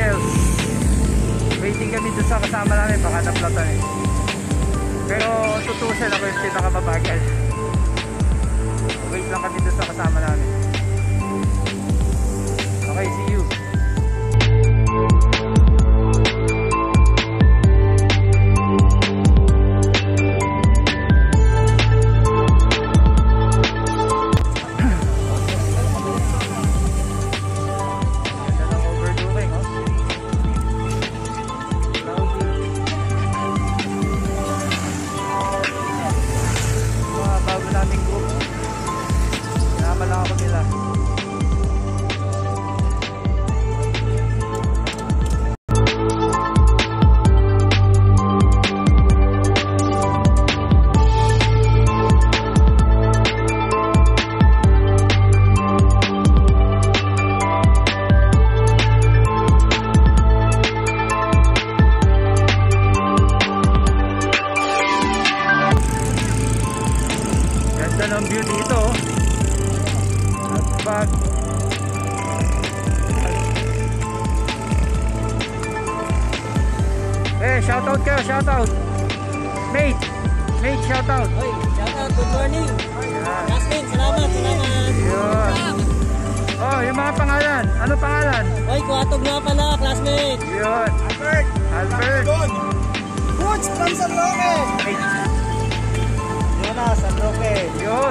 Jarrell. Waiting kami doon sa kasama namin, baka naplatan eh. Pero tutusin ako yung pinakamabagal. Wait lang kami doon sa kasama namin. Okay, see you. Ang view dito at pag shoutout kayo, shoutout mate, shoutout. Oy, shoutout, good morning. Jasmine, salamat. Yun. Oh, yung mga pangalan, ano pangalan? Oy, Kuatog nga pala, classmate. Yun, Albert Butch from San Roque. San Roque. Yun.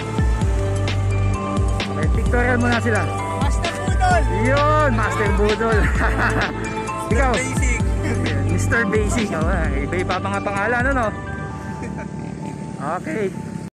Okay, pictorial muna sila. Master Budol. Yun, Master Budol. Ikaw Basic. Mr. Basic. Iba-iba pa nga pangalan, ano? Okay.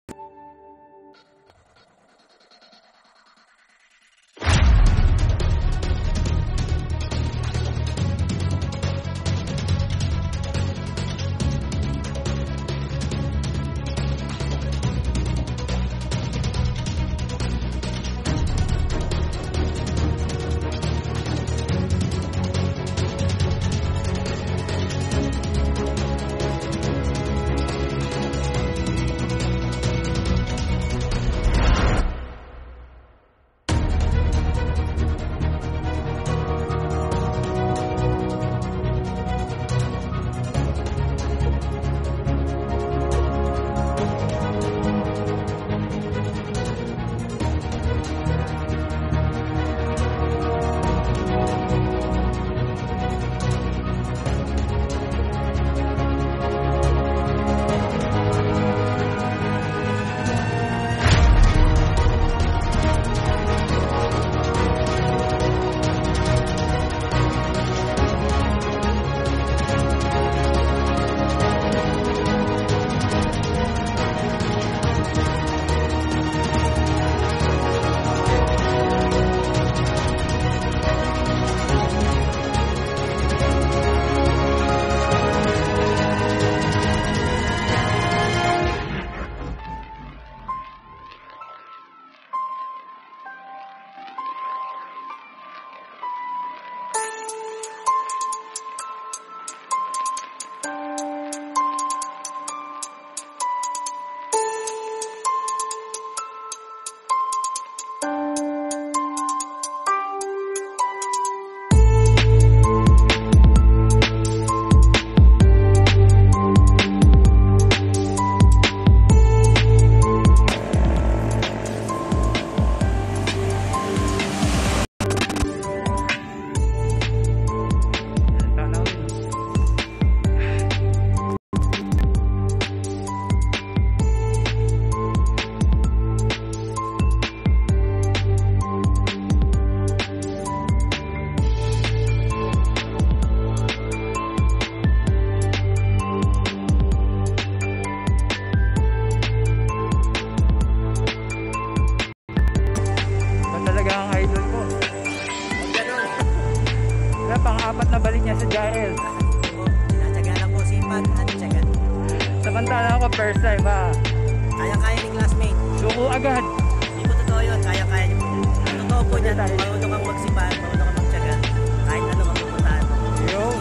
pang-apat na balik niya sa Jarrell. Tinatsaga lang po, sipag at tsaga. Samantala ako first time ha. Kaya-kaya ni classmate. Suko agad. Hindi po totoo yun, kaya-kaya niyo po. Ang totoo po niyan, marunong kang magsipag, marunong kang magtsaga. Kahit ano mapupuntahan mo. Yun.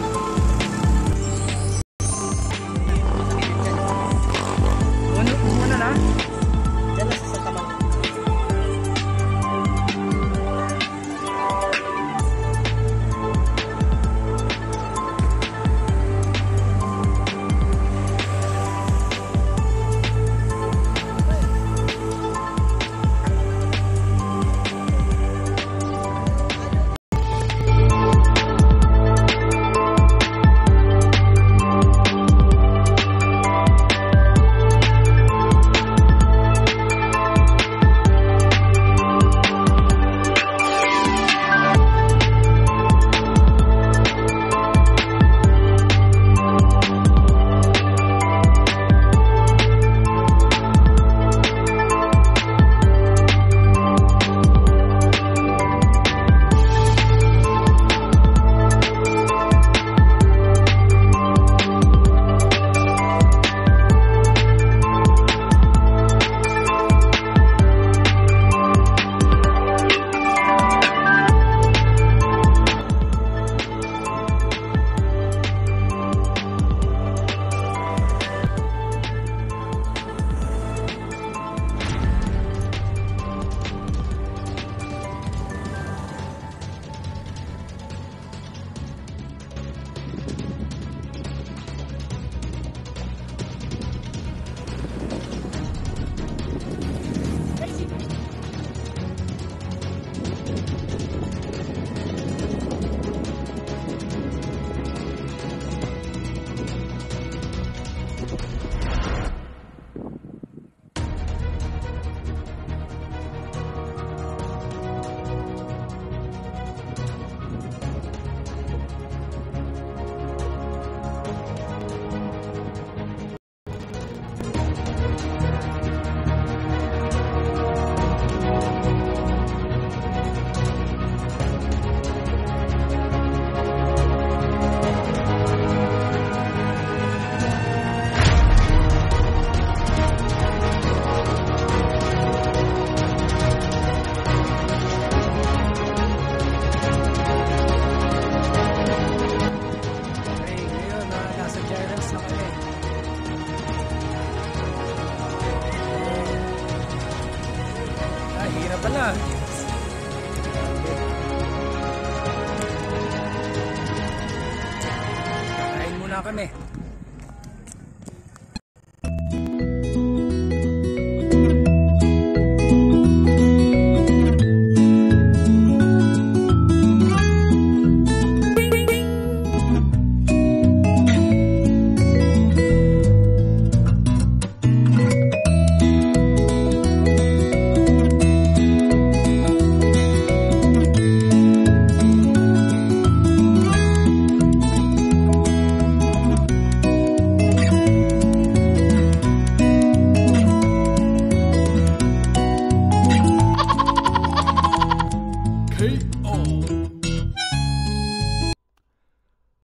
Muna na? Diyan na sa Santa Maria. na kami. KO.